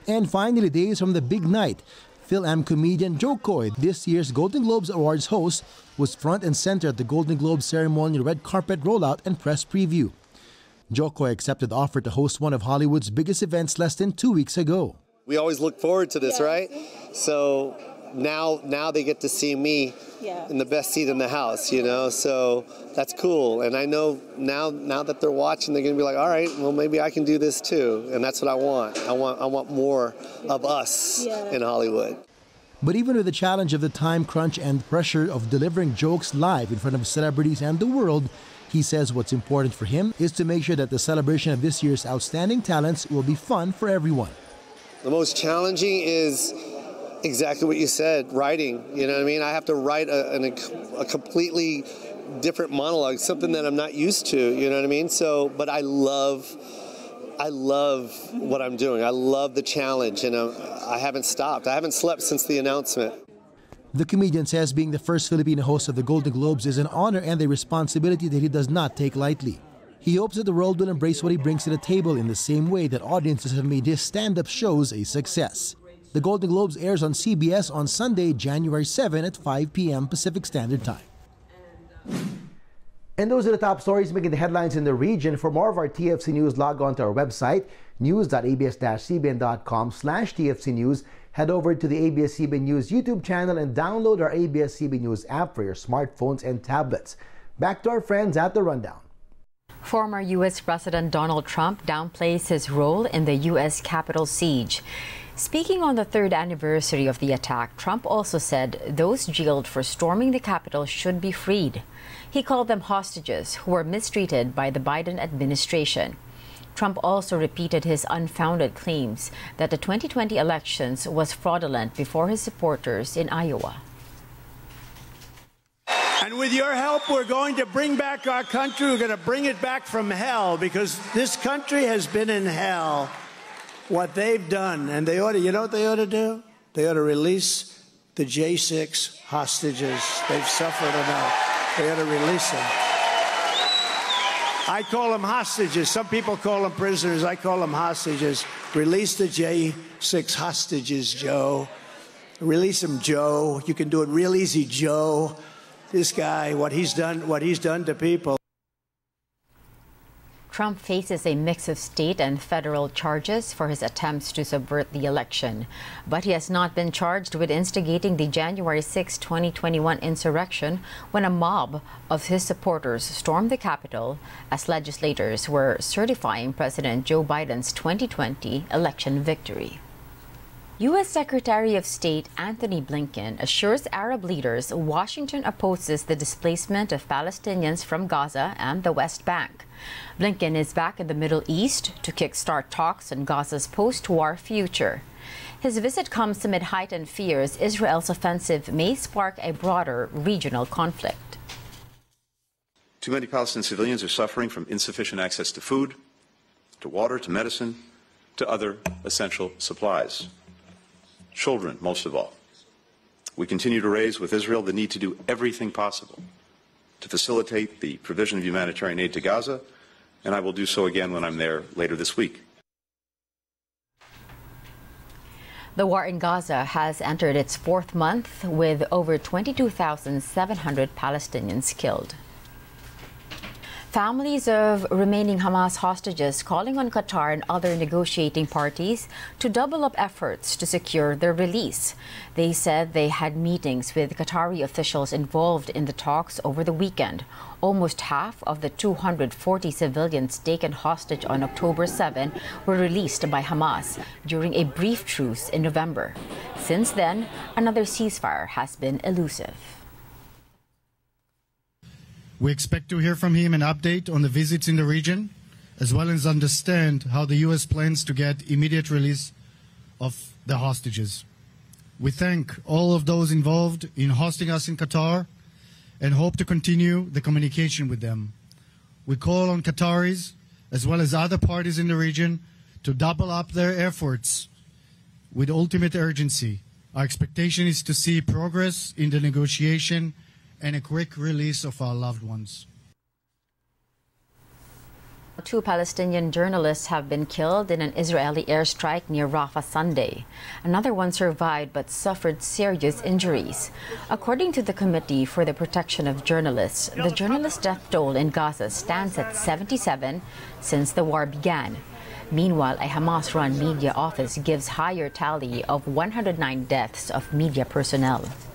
And finally, days from the big night. Phil-Am comedian Joe Coy, this year's Golden Globes Awards host, was front and center at the Golden Globes ceremony red carpet rollout and press preview. Joe Coy accepted the offer to host one of Hollywood's biggest events less than 2 weeks ago. We always look forward to this, right? So now they get to see me in the best seat in the house, you know, so that's cool. And I know now that they're watching, they're going to be like, all right, well, maybe I can do this too. And that's what I want. I want more of us in Hollywood. But even with the challenge of the time crunch and pressure of delivering jokes live in front of celebrities and the world, he says what's important for him is to make sure that the celebration of this year's outstanding talents will be fun for everyone. The most challenging is exactly what you said, writing. You know what I mean? I have to write a completely different monologue, something that I'm not used to, you know what I mean? So, but I love what I'm doing. I love the challenge, and I haven't stopped. I haven't slept since the announcement. The comedian says being the first Filipino host of the Golden Globes is an honor and a responsibility that he does not take lightly. He hopes that the world will embrace what he brings to the table in the same way that audiences have made his stand-up shows a success. The Golden Globes airs on CBS on Sunday, January 7 at 5 p.m. Pacific Standard Time. And those are the top stories making the headlines in the region. For more of our TFC News, log on to our website, news.abs-cbn.com/TFC News. Head over to the ABS-CBN News YouTube channel and download our ABS-CBN News app for your smartphones and tablets. Back to our friends at the Rundown. Former U.S. President Donald Trump downplays his role in the U.S. Capitol siege. Speaking on the third anniversary of the attack, Trump also said those jailed for storming the Capitol should be freed. He called them hostages who were mistreated by the Biden administration. Trump also repeated his unfounded claims that the 2020 elections was fraudulent before his supporters in Iowa. And with your help, we're going to bring back our country. We're going to bring it back from hell, because this country has been in hell. What they've done, and they ought to, you know what they ought to do? They ought to release the J6 hostages. They've suffered enough. They ought to release them. I call them hostages. Some people call them prisoners. I call them hostages. Release the J6 hostages, Joe. Release them, Joe. You can do it real easy, Joe. This guy, what he's done to people. Trump faces a mix of state and federal charges for his attempts to subvert the election. But he has not been charged with instigating the January 6, 2021 insurrection when a mob of his supporters stormed the Capitol as legislators were certifying President Joe Biden's 2020 election victory. U.S. Secretary of State Antony Blinken assures Arab leaders Washington opposes the displacement of Palestinians from Gaza and the West Bank. Blinken is back in the Middle East to kickstart talks on Gaza's post-war future. His visit comes amid heightened fears Israel's offensive may spark a broader regional conflict. Too many Palestinian civilians are suffering from insufficient access to food, to water, to medicine, to other essential supplies. Children, most of all. We continue to raise with Israel the need to do everything possible to facilitate the provision of humanitarian aid to Gaza, and I will do so again when I'm there later this week. The war in Gaza has entered its fourth month with over 22,700 Palestinians killed. Families of remaining Hamas hostages calling on Qatar and other negotiating parties to double up efforts to secure their release. They said they had meetings with Qatari officials involved in the talks over the weekend. Almost half of the 240 civilians taken hostage on October 7 were released by Hamas during a brief truce in November. Since then, another ceasefire has been elusive. We expect to hear from him an update on the visits in the region, as well as understand how the U.S. plans to get immediate release of the hostages. We thank all of those involved in hosting us in Qatar and hope to continue the communication with them. We call on Qataris, as well as other parties in the region, to double up their efforts with ultimate urgency. Our expectation is to see progress in the negotiation and a quick release of our loved ones. 2 Palestinian journalists have been killed in an Israeli airstrike near Rafah Sunday. Another one survived but suffered serious injuries. According to the Committee for the Protection of Journalists, the journalist death toll in Gaza stands at 77 since the war began. Meanwhile, a Hamas-run media office gives higher tally of 109 deaths of media personnel.